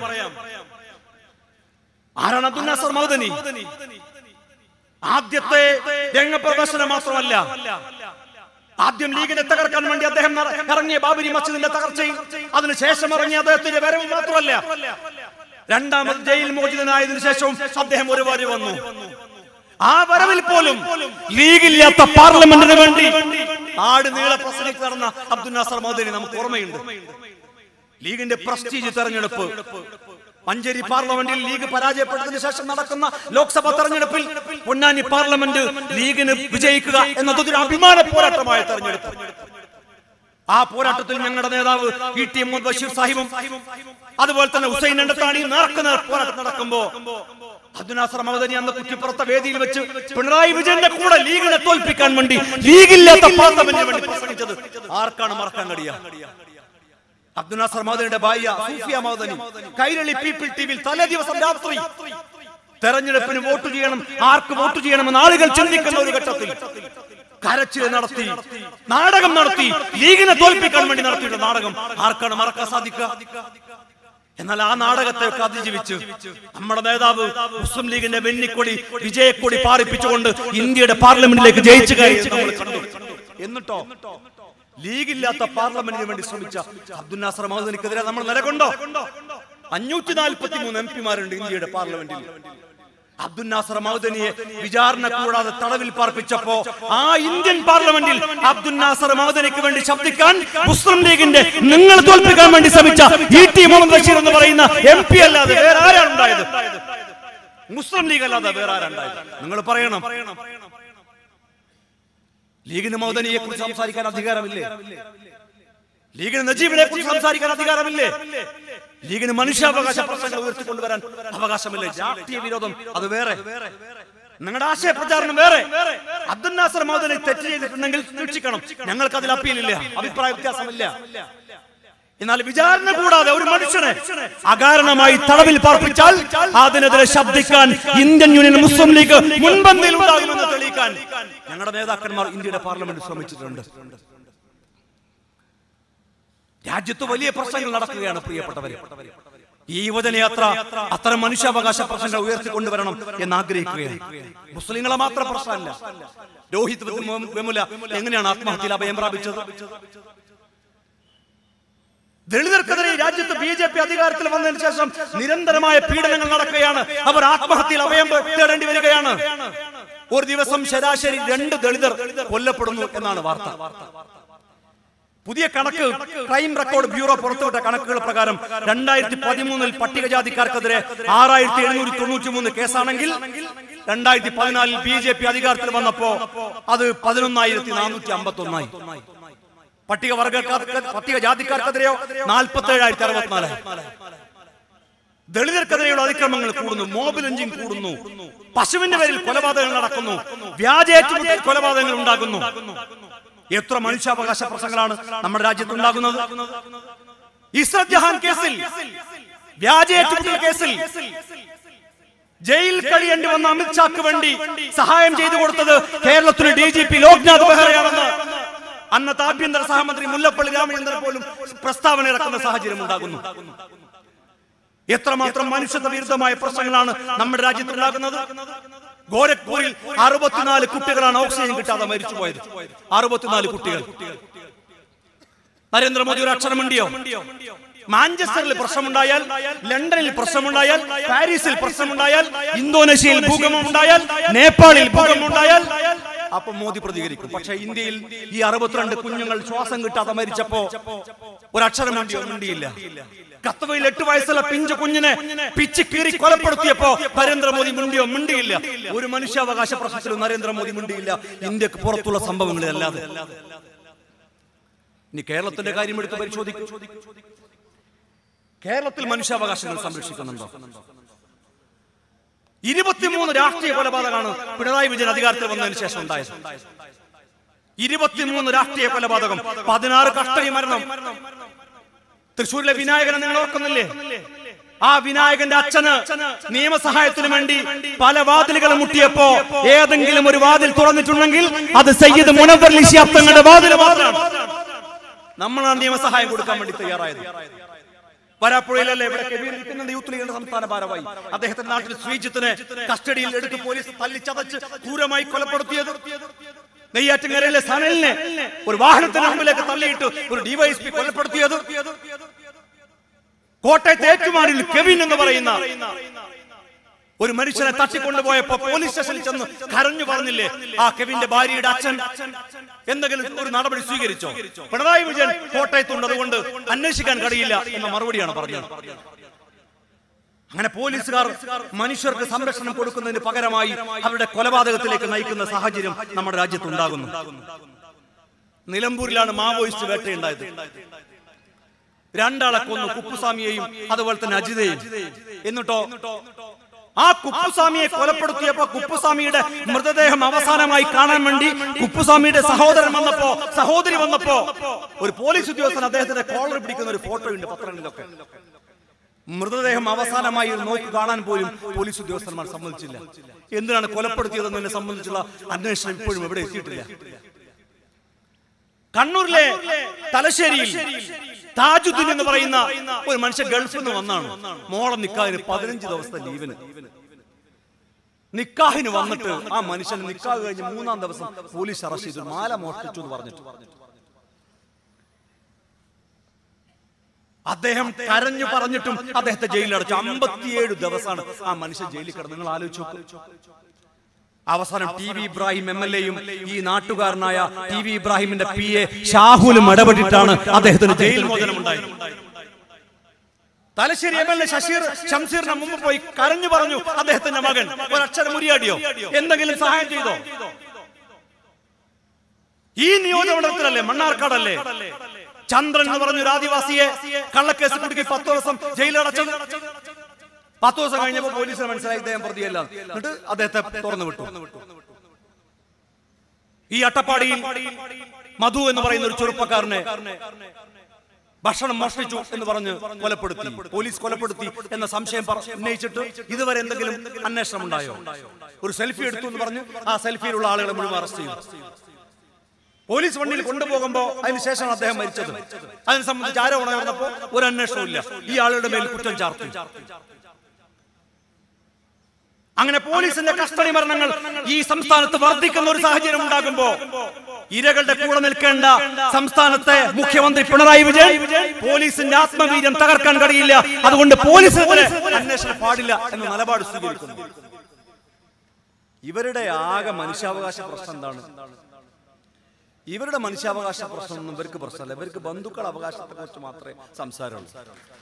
ആരാണ് അബ്ദുൽ നാസർ മൗദനി? ആദ്യത്തെ രംഗപ്രദർശനം മാത്രമല്ല, ആദ്യം ലീഗിനെ തകർക്കാൻ വേണ്ടി അദ്ദേഹം ഇറങ്ങിയ ബാബരി മസ്ജിദിന്റെ തകർച്ചയും അതിനുശേഷം ഇറങ്ങിയ അദ്ദേഹത്തിന്റെ വരവ് മാത്രമല്ല, രണ്ടാമത് ജയിൽ മോചിതനായതിനു ശേഷവും അദ്ദേഹം ഒരു വരി വന്നു. ആ വരവിൽ പോലും ലീഗില്ലാത്ത പാർലമെന്റിന് വേണ്ടി ആട് നീളെ പ്രസംഗിച്ച് നടന്ന അബ്ദുൽ നാസർ മൗദനി നമുക്ക് ഓർമ്മയുണ്ട്. ലീഗിന്റെ പ്രസ്റ്റീജ് തെരഞ്ഞെടുപ്പ്, മഞ്ചേരി പാർലമെന്റിൽ ലീഗ് പരാജയപ്പെട്ടതിനു ശേഷം നടക്കുന്ന ലോക്സഭാ തെരഞ്ഞെടുപ്പിൽ പൊന്നാനി പാർലമെന്റ് ലീഗിന് വിജയിക്കുക എന്നതൊരു അഭിമാന പോരാട്ടമായ തെരഞ്ഞെടുപ്പ്. ആ പോരാട്ടത്തിൽ ഞങ്ങളുടെ നേതാവ് ഇ ടി മുഹമ്മദ് ബഷീർ സാഹിബും അതുപോലെ തന്നെ ഹുസൈൻ എണ്ടത്താണി നേർക്കുനേർ പോരാട്ടം നടക്കുമ്പോ അബ്ദുൽ നാസർ മൗദനി അന്ന് കുറ്റിപ്പുറത്തെ വേദിയിൽ വെച്ച് പിണറായി വിജയന്റെ കൂടെ ലീഗിനെ തോൽപ്പിക്കാൻ വേണ്ടി ലീഗില്ലാത്ത പാർലമെന്റിന് വേണ്ടി പ്രസംഗിച്ചത് ആർക്കാണ് മറക്കാൻ കഴിയുക? അബ്ദുൽ നാസർ മൗദനിയുടെ ഭാര്യ സൂഫിയ മൗദനി കൈരളി പീപ്പിൾ ടിവിയിൽ തലേ ദിവസം രാത്രി തെരഞ്ഞെടുപ്പിന് വോട്ട് ചെയ്യണം, ആർക്ക് വോട്ട് ചെയ്യണമെന്ന് ആളുകൾ ചിന്തിക്കുന്ന ഒരു ഘട്ടത്തിൽ കരച്ചിൽ നടത്തി, നാടകം നടത്തി, ലീഗിനെ തോൽപ്പിക്കാൻ വേണ്ടി നടത്തിയിട്ടുള്ള നാടകം ആർക്കാണ് മറക്കാൻ സാധിക്കുക? എന്നാൽ ആ നാടകത്തെയൊക്കെ അതിജീവിച്ച് നമ്മുടെ നേതാവ് മുസ്ലിം ലീഗിന്റെ വെന്നിക്കൊടി വിജയക്കൊടി പാറിപ്പിച്ചുകൊണ്ട് ഇന്ത്യയുടെ പാർലമെന്റിലേക്ക് ജയിച്ചു കയറി നമ്മൾ കണ്ടു. എന്നിട്ടോ ലീഗില്ലാത്ത പാർലമെന്റിന് വേണ്ടി ശ്രമിച്ച അബ്ദുൽ നാസർ മൗദനിക്കെതിരെ നമ്മൾ നിലകൊണ്ടോ? അഞ്ഞൂറ്റി നാൽപ്പത്തി മൂന്ന് എം പിമാരുണ്ട് ഇന്ത്യയുടെ പാർലമെന്റിൽ. അബ്ദുൽ നാസർ മൗദനിയെ വിചാരണ കൂടാതെ തടവിൽ പാർപ്പിച്ചപ്പോ ആ ഇന്ത്യൻ പാർലമെന്റിൽ അബ്ദുൽ നാസർ മൗദനിക്ക് വേണ്ടി ശബ്ദിക്കാൻ മുസ്ലിം ലീഗിന്റെ നിങ്ങൾ തോൽപ്പിക്കാൻ വേണ്ടി ശ്രമിച്ച ഇ ടി മുഹമ്മദ് ബഷീർ എന്ന് പറയുന്ന എം പി അല്ലാതെ വേറെ ആരാണ് ഉണ്ടായത്? മുസ്ലിം ലീഗ് അല്ലാതെ വേറെ ആരുണ്ടായത്? നിങ്ങൾ പറയണം. ലീഗിന് മൗദനിയെ കുറിച്ച് സംസാരിക്കാൻ അധികാരമില്ലേ? ലീഗിന് നജീബിനെ കുറിച്ച് സംസാരിക്കാൻ അധികാരമില്ലേ? ലീഗിന് മനുഷ്യാവകാശ പ്രശ്നങ്ങൾ ഉയർത്തിക്കൊണ്ടുവരാൻ അവകാശമില്ലേ? രാഷ്ട്രീയ വിരോധം അത് വേറെ, നിങ്ങളുടെ ആശയ പ്രചാരണം വേറെ. അബ്ദുൽ നാസർ മൗദനി തെറ്റ് ചെയ്തിട്ടുണ്ടെങ്കിൽ ശിക്ഷിക്കണം, ഞങ്ങൾക്ക് അതിൽ അപ്പീലില്ല, അഭിപ്രായ വ്യത്യാസമില്ല. എന്നാൽ വിചാരണ കൂടാതെ ഒരു മനുഷ്യനെ അകാരണമായി തടവിൽ പാർപ്പിച്ചാൽ അതിനെതിരെ ശബ്ദിക്കാൻ ഇന്ത്യൻ യൂണിയൻ മുസ്ലിം ലീഗ് മുൻപന്തിയിൽ ഉണ്ടാകുമെന്ന് തെളിയിക്കാൻ ഞങ്ങളുടെ നേതാക്കന്മാർ ഇന്ത്യയുടെ പാർലമെന്റിൽ ശ്രമിച്ചിട്ടുണ്ട്. രാജ്യത്ത് വലിയ പ്രശ്നങ്ങൾ നടക്കുകയാണ് പ്രിയപ്പെട്ടവരെ. ഈ യുവജനയാത്ര അത്തരം മനുഷ്യാവകാശ പ്രശ്നങ്ങൾ ഉയർത്തിക്കൊണ്ടുവരണം എന്ന് ആഗ്രഹിക്കുകയാണ്. മുസ്ലിങ്ങളെ മാത്രം പ്രശ്നമല്ല. രോഹിത് വെമുല എങ്ങനെയാണ് ആത്മഹത്യയിൽ അഭയം പ്രാപിച്ചത്? ദളിതർക്കെതിരെ രാജ്യത്ത് ബി ജെ പി അധികാരത്തിൽ വന്നതിന് ശേഷം നിരന്തരമായ പീഡനങ്ങൾ നടക്കുകയാണ്. അവർ ആത്മഹത്യയിൽ അഭയം തേടേണ്ടി വരികയാണ്. ഒരു ദിവസം ശരാശരി രണ്ട് ദളിതർ കൊല്ലപ്പെടുന്നു എന്നാണ് വാർത്ത. പുതിയ കണക്ക് ക്രൈം റെക്കോർഡ് ബ്യൂറോ പുറത്തുവിട്ട കണക്കുകൾ പ്രകാരം രണ്ടായിരത്തി പതിമൂന്നിൽ പട്ടികജാതിക്കാർക്കെതിരെ ആറായിരത്തി എഴുന്നൂറ്റി തൊണ്ണൂറ്റി മൂന്ന് കേസാണെങ്കിൽ രണ്ടായിരത്തി പതിനാലിൽ ബി ജെ പി അധികാരത്തിൽ വന്നപ്പോ അത് പതിനൊന്നായിരത്തി നാനൂറ്റി അമ്പത്തി ഒന്നായി. പട്ടിക വർഗക്കാർക്ക് പട്ടികജാതിക്കാർക്കെതിരെയോ നാൽപ്പത്തി ഏഴായിരത്തി അറുപത്തിനാല്. ദളിതർക്കെതിരെയുള്ള അതിക്രമങ്ങൾ കൂടുന്നു, മോബ് ലിഞ്ചിങ് കൂടുന്നു, പശുവിന്റെ പേരിൽ കൊലപാതകങ്ങൾ നടക്കുന്നു, വ്യാജേറ്റുമുട്ടൽ കൊലപാതകങ്ങൾ ഉണ്ടാകുന്നു. എത്ര മനുഷ്യാവകാശ പ്രശ്നങ്ങളാണ് നമ്മുടെ രാജ്യത്ത് ഉണ്ടാകുന്നത്? ഇസ്രത് ജഹാൻ കേസിൽ, വ്യാജേറ്റുമുട്ടൽ കേസിൽ ജയിൽ കഴിയേണ്ടി വന്ന അമിത്ഷാക്ക് വേണ്ടി സഹായം ചെയ്തു കൊടുത്തത് കേരളത്തിലെ ഡി ജി പി ലോക്നാഥ് ബെഹ്റയാണെന്ന് അന്നത്തെ ആഭ്യന്തര സഹമന്ത്രി മുല്ലപ്പള്ളി രാമചന്ദ്രൻ പോലും പ്രസ്താവന ഇറക്കുന്ന സാഹചര്യം ഉണ്ടാകുന്നു. എത്രമാത്രം മനുഷ്യത്വ വിരുദ്ധമായ പ്രശ്നങ്ങളാണ് നമ്മുടെ രാജ്യത്ത് ഉണ്ടാകുന്നത്? ഗോരഖ്പൂരിൽ അറുപത്തിനാല് കുട്ടികളാണ് ഓക്സിജൻ കിട്ടാതെ മരിച്ചുപോയത്. അറുപത്തിനാല് കുട്ടികൾ. നരേന്ദ്രമോദി ഒരു അക്ഷരമുണ്ടിയോ? മാഞ്ചസ്റ്ററിൽ പ്രശ്നമുണ്ടായാൽ, ലണ്ടനിൽ പ്രശ്നമുണ്ടായാൽ, പാരീസിൽ പ്രശ്നമുണ്ടായാൽ, ഇന്തോനേഷ്യയിൽ ഭൂകമ്പം ഉണ്ടായാൽ, നേപ്പാളിൽ ഭൂകമ്പം ഉണ്ടായാൽ അപ്പൊ മോദി പ്രതികരിക്കും. പക്ഷെ ഇന്ത്യയിൽ ഈ അറുപത്തിരണ്ട് കുഞ്ഞുങ്ങൾ ശ്വാസം കിട്ടാതെ മരിച്ചപ്പോ ഒരക്ഷരം മിണ്ടിയില്ല. കത്തവയിൽ എട്ട് വയസ്സുള്ള പിഞ്ചു കുഞ്ഞിനെ പിച്ച് കീറി കൊലപ്പെടുത്തിയപ്പോ നരേന്ദ്രമോദി മിണ്ടിയോ? മിണ്ടിയില്ല. ഒരു മനുഷ്യാവകാശ പ്രശ്നത്തിലും നരേന്ദ്രമോദി മിണ്ടിയില്ല, ഇന്ത്യക്ക് പുറത്തുള്ള സംഭവങ്ങളിലല്ലാതെ. ഇനി കേരളത്തിന്റെ കാര്യം എടുത്ത് പരിശോധിക്കും. കേരളത്തിൽ മനുഷ്യാവകാശങ്ങൾ സംരക്ഷിക്കുന്നുണ്ടോ? ഇരുപത്തിമൂന്ന് രാഷ്ട്രീയ കൊലപാതകമാണ് പിണറായി വിജയൻ അധികാരത്തിൽ വന്നതിന് ശേഷം ഉണ്ടായത്. ഇരുപത്തിമൂന്ന് രാഷ്ട്രീയ കൊലപാതകം, പതിനാറ് കസ്റ്റഡി മരണം. തൃശ്ശൂരിലെ വിനായകനെ നിങ്ങൾ ഓർക്കുന്നില്ലേ? ആ വിനായകന്റെ അച്ഛന് നിയമസഹായത്തിന് വേണ്ടി പല വാതിലുകളും മുട്ടിയപ്പോ ഏതെങ്കിലും ഒരു വാതിൽ തുറന്നിട്ടുണ്ടെങ്കിൽ അത് സയ്യിദ് മുനവ്വർ ശിഹാബ് തങ്ങളുടെ വാതിൽ മാത്രമാണ്. നമ്മളാണ് നിയമസഹായം കൊടുക്കാൻ വേണ്ടി തയ്യാറായത്. വരാപ്പുഴയിലല്ലേ ഇവിടെ കെബീർ ഇരിക്കുന്നത്, യൂത്ത് ലീഗിന്റെ സംസ്ഥാന ഭാരവാഹി. അദ്ദേഹത്തിന്റെ നാട്ടിൽ ശ്രീജിത്തിനെ കസ്റ്റഡിയിൽ എടുത്ത് പോലീസ് തല്ലിച്ചതച്ച് ക്രൂരമായി കൊലപ്പെടുത്തിയത്. നെയ്യാറ്റിൻകരയിലെ സനലിനെ ഒരു വാഹനത്തിന് മുമ്പിലേക്ക് തള്ളിയിട്ട് ഒരു ഡിവൈഎസ്പി കൊലപ്പെടുത്തിയത്. കോട്ടയത്തെ ഏറ്റുമാനൂരിൽ കെവിൻ എന്ന് പറയുന്ന ഒരു മനുഷ്യനെ തട്ടിക്കൊണ്ടുപോയപ്പോ പോലീസ് സ്റ്റേഷനിൽ ചെന്ന് കരഞ്ഞു പറഞ്ഞില്ലേ ആ കെവിന്റെ ഭാര്യയുടെ അച്ഛൻ? എന്തെങ്കിലും ഒരു നടപടി സ്വീകരിച്ചോ? പിണറായി വിജയൻ കോട്ടയത്തുണ്ട്, അതുകൊണ്ട് അന്വേഷിക്കാൻ കഴിയില്ല എന്ന മറുപടിയാണ് പറഞ്ഞത്. അങ്ങനെ പോലീസുകാർ മനുഷ്യർക്ക് സംരക്ഷണം കൊടുക്കുന്നതിന് പകരമായി അവരുടെ കൊലപാതകത്തിലേക്ക് നയിക്കുന്ന സാഹചര്യം നമ്മുടെ രാജ്യത്ത് ഉണ്ടാകുന്നു. നിലമ്പൂരിലാണ് മാവോയിസ്റ്റ് വേട്ടയുണ്ടായത്. രണ്ടാളെ കൊന്നു, കുപ്പുസ്വാമിയെയും അതുപോലെ തന്നെ അജിതയെയും. എന്നിട്ടോ ആ കുപ്പുസ്വാമിയെ കൊലപ്പെടുത്തിയപ്പോ കുപ്പുസ്വാമിയുടെ മൃതദേഹം അവസാനമായി കാണാൻ വേണ്ടി കുപ്പുസ്വാമിയുടെ സഹോദരൻ വന്നപ്പോ സഹോദരി വന്നപ്പോ ഒരു പോലീസ് ഉദ്യോഗസ്ഥൻ അദ്ദേഹത്തിന്റെ കോളർ പിടിക്കുന്ന ഒരു ഫോട്ടോ ഉണ്ട് പത്രങ്ങളിലൊക്കെ. മൃതദേഹം അവസാനമായി ഒരു നോക്ക് കാണാൻ പോലും പോലീസ് ഉദ്യോഗസ്ഥന്മാർ സമ്മതിച്ചില്ല. എന്തിനാണ് കൊലപ്പെടുത്തിയതെന്നതിനെ സംബന്ധിച്ചുള്ള അന്വേഷണം ഇപ്പോഴും എവിടെ എത്തിയിട്ടില്ല. കണ്ണൂരിലെ തലശ്ശേരിയിൽ താജുദ്ദീൻ എന്ന് പറയുന്ന ഒരു മനുഷ്യൻ ഗൾഫിൽ നിന്ന് വന്നാണ്. മോളം നിക്കാഹിന് പതിനഞ്ച് ദിവസത്തെ ലീവിന് നിക്കാഹിന് വന്നിട്ട് ആ മനുഷ്യൻ നിക്കാഹ് കഴിഞ്ഞ് മൂന്നാം ദിവസം പോലീസ് അറസ്റ്റ് ചെയ്തു. മാല മോഷ്ടിച്ചു എന്ന് പറഞ്ഞിട്ട് അദ്ദേഹം കരഞ്ഞു പറഞ്ഞിട്ടും അദ്ദേഹത്തെ ജയിലിൽ അടച്ചു. അമ്പത്തിയേഴ് ദിവസമാണ് ആ മനുഷ്യൻ ജയിലിൽ കിടന്ന്. നിങ്ങൾ ആലോചിച്ചു നോക്ക്. അവസാനം T V Ibrahim M L എയും ഈ നാട്ടുകാരനായ ടി വി ഇബ്രാഹിമിന്റെ പി എ ഷാഹുലും ഇടപെട്ടിട്ടാണ് അദ്ദേഹത്തിന് ജയിൽ മോചനം ഉണ്ടായത്. തലശ്ശേരി എം എൽ എ ശശീർ ഷംസീറിന് മുമ്പ് പോയി കരഞ്ഞു പറഞ്ഞു അദ്ദേഹത്തിന്റെ മകൻ ഒരക്ഷരം മുരിയാടിയോ? എന്തെങ്കിലും സഹായം ചെയ്തോ? ഈ നിയോജകമണ്ഡലത്തിലല്ലേ, മണ്ണാർക്കാടല്ലേ, ചന്ദ്രൻ എന്ന് പറഞ്ഞൊരു ആദിവാസിയെ കള്ളക്കേസ് കുടുക്കി പത്ത് ദിവസം ജയിലടച്ചത്. പത്ത് ദിവസം കഴിഞ്ഞപ്പോൾ പോലീസിന് മനസ്സിലായി ഇദ്ദേഹം പ്രതിയല്ല. എന്നിട്ട് അദ്ദേഹത്തെ തുറന്നു വിട്ടു. ഈ അട്ടപ്പാടിയിൽ മധു എന്ന് പറയുന്ന ഒരു ചെറുപ്പക്കാരനെ ഭക്ഷണം മോഷ്ടിച്ചു എന്ന് പറഞ്ഞ് കൊലപ്പെടുത്തി, പോലീസ് കൊലപ്പെടുത്തി എന്ന സംശയം ഉന്നയിച്ചിട്ട് ഇതുവരെ എന്തെങ്കിലും അന്വേഷണം ഉണ്ടായോ? ഒരു സെൽഫി എടുത്തു എന്ന് പറഞ്ഞ് ആ സെൽഫിയിലുള്ള ആളുകളെ മുഴുവൻ അറസ്റ്റ് ചെയ്തു. പോലീസ് വണ്ടിയിൽ കൊണ്ടുപോകുമ്പോൾ അതിനുശേഷമാണ് അദ്ദേഹം മരിച്ചത്. അതിനെ സംബന്ധിച്ച് ആരോപണം ഉയർന്നപ്പോൾ ഒരു അന്വേഷണവും ഇല്ല. ഈ ആളുടെ മേൽ കുറ്റം ചാർത്തി. അങ്ങനെ പോലീസിന്റെ കസ്റ്റഡി മരണങ്ങൾ ഈ സംസ്ഥാനത്ത് വർദ്ധിക്കുന്ന ഒരു സാഹചര്യം ഉണ്ടാകുമ്പോ ഇരകളുടെ കൂടെ നിൽക്കേണ്ട സംസ്ഥാനത്തെ മുഖ്യമന്ത്രി പിണറായി വിജയൻ പോലീസിന്റെ ആത്മവീര്യം തകർക്കാൻ കഴിയില്ല, അതുകൊണ്ട് പോലീസിനെതിരെ അന്വേഷണം പാടില്ല എന്ന നിലപാട് സ്വീകരിക്കുന്നു. ഇവരുടെ ആകെ മനുഷ്യാവകാശ പ്രശ്നം എന്താണ്? ഇവരുടെ മനുഷ്യാവകാശ പ്രശ്നമൊന്നും ഇവർക്ക് പ്രശ്നമല്ല. ഇവർക്ക് ബന്ധുക്കൾ അവകാശത്തെ കുറിച്ച് മാത്രമേ സംസാരമുള്ളൂ.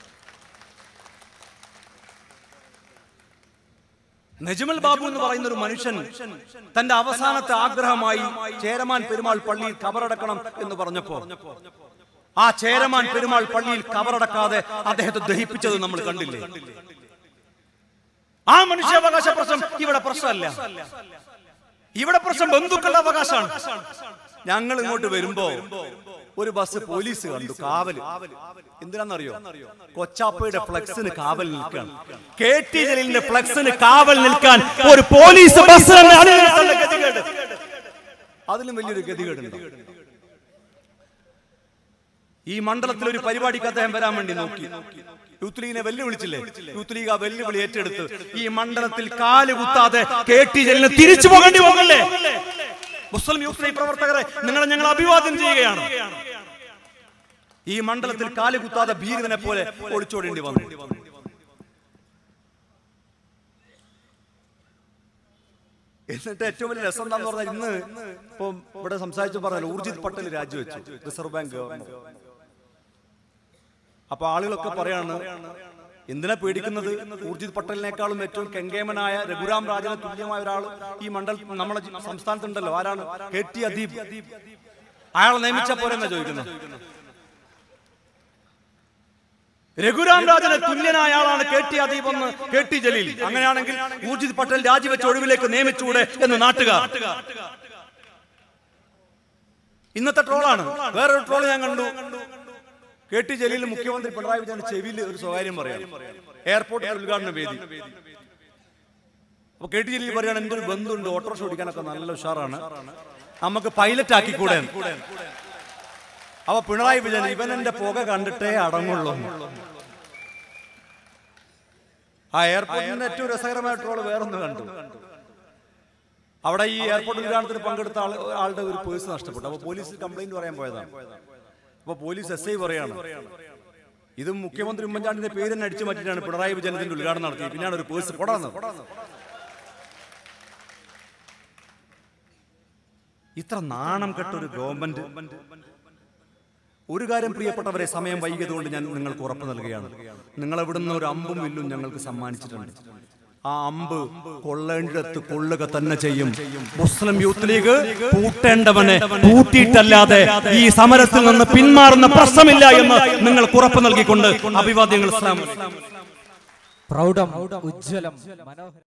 നജ്മൽ ബാബു എന്ന് പറയുന്ന ഒരു മനുഷ്യൻ തന്റെ അവസാനത്തെ ആഗ്രഹമായി ചേരമാൻ പെരുമാൾ പള്ളിയിൽ കബറടക്കണം എന്ന് പറഞ്ഞപ്പോ ആ ചേരമാൻ പെരുമാൾ പള്ളിയിൽ കബറടക്കാതെ അദ്ദേഹത്തെ ദഹിപ്പിച്ചത് നമ്മൾ കണ്ടില്ലേ? ആ മനുഷ്യാവകാശ പ്രശ്നം ഇവിടെ പ്രശ്നമല്ല. ഇവിടെ പ്രശ്നം ബന്ധുക്കളുടെ അവകാശമാണ്. ഞങ്ങൾ ഇങ്ങോട്ട് വരുമ്പോ ഒരു ബസ് പോലീസ് കണ്ടു കാവല്. എന്തിനാന്നറിയോ? കൊച്ചാപ്പയുടെ ഫ്ലക്സിന് കാവൽ നിൽക്കാൻ, കെ ടി ജലീലിന്റെ ഫ്ലക്സിന് കാവൽ നിൽക്കാൻ ഒരു പോലീസ് ബസ്. അതിലും വലിയൊരു ഗതികേടുണ്ട്. ഈ മണ്ഡലത്തിൽ ഒരു പരിപാടിക്ക് അദ്ദേഹം വരാൻ വേണ്ടി നോക്കി. യൂത്ത് ലീഗിനെ വെല്ലുവിളിച്ചില്ലേ? യൂത്ത് ലീഗ് ആ വെല്ലുവിളി ഏറ്റെടുത്ത് ഈ മണ്ഡലത്തിൽ കാല് കുത്താതെ കെ ടി ജലീലിന് തിരിച്ചു പോകേണ്ടി പോകല്ലേ? മുസ്ലിം യൂത്ത് ലീഗ് പ്രവർത്തകരെ നിങ്ങളെ ഞങ്ങൾ അഭിവാദ്യം ചെയ്യുകയാണ്. ഈ മണ്ഡലത്തിൽ കാല് കുത്താതെ ഭീരുവിനെ പോലെ ഒളിച്ചോടേണ്ടി വന്നു. എന്നിട്ട് ഏറ്റവും വലിയ രസം എന്താന്ന് പറഞ്ഞാൽ ഇന്ന് ഇപ്പൊ ഇവിടെ സംസാരിച്ചു പറഞ്ഞാൽ ഊർജിത് പട്ടേൽ രാജിവെച്ചു, റിസർവ് ബാങ്ക് ഗവർണർ. അപ്പൊ ആളുകളൊക്കെ പറയാണ്, എന്തിനാ പേടിക്കുന്നത്? ഊർജിത് പട്ടേലിനേക്കാളും ഏറ്റവും കെങ്കേമനായ രഘുറാം രാജന് തുല്യമായ ഒരാൾ ഈ മണ്ഡലം നമ്മുടെ സംസ്ഥാനത്തുണ്ടല്ലോ. ആരാണ്? K T Adeeb. അയാളെ നിയമിച്ച പോരെന്നാ ചോദിക്കുന്നത്. രഘുറാം രാജന് തുല്യനായ ആളാണ് കെ ടി അദീബ് എന്ന് കെ ടി ജലീൽ. അങ്ങനെയാണെങ്കിൽ ഊർജിത് പട്ടേൽ രാജിവെച്ച ഒഴിവിലേക്ക് നിയമിച്ചുകൂടെ എന്ന് നാട്ടുകാർ. ഇന്നത്തെ ട്രോളാണ്. വേറൊരു ട്രോൾ ഞാൻ കണ്ടു. കെ ടി ജലീൽ മുഖ്യമന്ത്രി പിണറായി വിജയൻ ചെവിയിൽ ഒരു സ്വകാര്യം പറയാണ്. എയർപോർട്ടിൽ ഉദ്ഘാടന വേദി. അപ്പൊ കെ ടി ജലീൽ പറയാണ്, എന്റെ ഒരു ബന്ധുണ്ട്, ഓട്ടോറിക്ഷ ഓടിക്കാനൊക്കെ നല്ല ഉഷാറാണ്, നമുക്ക് പൈലറ്റ് ആക്കിക്കൂടെ? അപ്പൊ പിണറായി വിജയൻ, ഇവൻ എന്റെ പുക കണ്ടിട്ടേ അടങ്ങുള്ളൂ. ആ എയർപോർട്ടിന്റെ ഏറ്റവും രസകരമായ ട്രോള് വേറൊന്ന് കണ്ടു. അവിടെ ഈ എയർപോർട്ട് ഉദ്ഘാടനത്തിന് പങ്കെടുത്ത ആൾ ആളുടെ ഒരു പേഴ്സ് നഷ്ടപ്പെട്ടു. അപ്പൊ പോലീസ് കംപ്ലൈന്റ് പറയാൻ പോയതാണ്. അപ്പൊ പോലീസ് എസ് ഐ പറയാണ്, ഇത് മുഖ്യമന്ത്രി ഉമ്മൻചാണ്ടിന്റെ പേര് തന്നെ അടിച്ചു മാറ്റിയിട്ടാണ് പിണറായി വിജയൻ ഇതിന്റെ ഉദ്ഘാടനം നടത്തിയത്. പിന്നെയാണ് ഒരു പേഴ്സ് കൊടാന്ന്. ഇത്ര നാണം കെട്ടൊരു ഗവൺമെന്റ്. ഒരു കാര്യം പ്രിയപ്പെട്ടവരെ, സമയം വൈകിയതുകൊണ്ട് ഞാൻ നിങ്ങൾക്ക് ഉറപ്പ് നൽകുകയാണ്, നിങ്ങൾ എവിടുന്ന് ഒരു അമ്പും വില്ലും ഞങ്ങൾക്ക് സമ്മാനിച്ചിട്ടുണ്ട്. ആ അമ്പ് കൊള്ളേണ്ടിടത്ത് കൊള്ളുക തന്നെ ചെയ്യും. മുസ്ലിം യൂത്ത് ലീഗ് പൂട്ടേണ്ടവനെ പൂട്ടിയിട്ടല്ലാതെ ഈ സമരത്തിൽ നിന്ന് പിന്മാറുന്ന പ്രശ്നമില്ല എന്ന് നിങ്ങൾക്ക് ഉറപ്പ് നൽകിക്കൊണ്ട് അഭിവാദ്യങ്ങൾ. പ്രൗഢം, ഉജ്ജ്വലം, മനോഹരം.